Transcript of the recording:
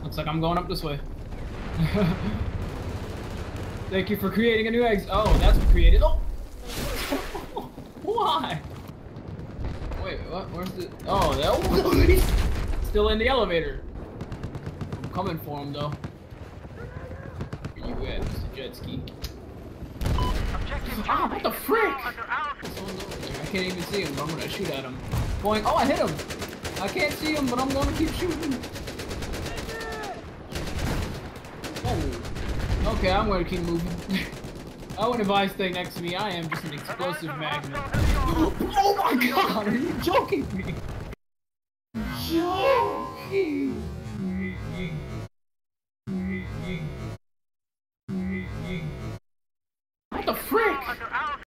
Looks like I'm going up this way. Thank you for creating a new exit. Oh, that's what created. Oh! Why? Wait, what? Where's the... Oh, that... He's still in the elevator. I'm coming for him, though. Where you at, Mr. Jet Ski? Ah, what the frick? I can't even see him, but I'm gonna shoot at him. Going, oh, I hit him! I can't see him, but I'm gonna keep shooting. Oh. Okay, I'm gonna keep moving. I wouldn't advise staying next to me. I am just an explosive magnet. Oh my god, are you joking me? Joking me.